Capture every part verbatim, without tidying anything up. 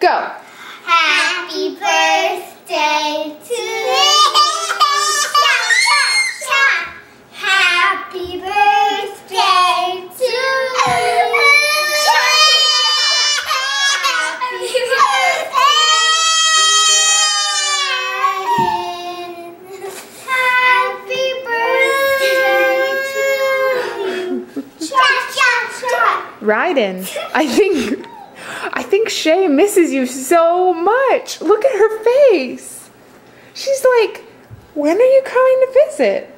Go. Happy birthday to you. Happy birthday to you. Happy birthday to you. Rydon, I think I think Shay misses you so much. Look at her face. She's like, when are you coming to visit?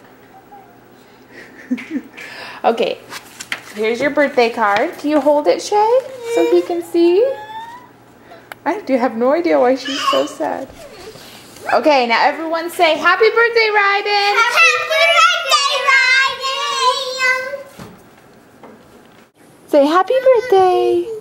Okay, here's your birthday card. Can you hold it, Shay, so he can see? I do have no idea why she's so sad. Okay, now everyone say happy birthday, Rydon. Happy birthday, Rydon. Say happy birthday.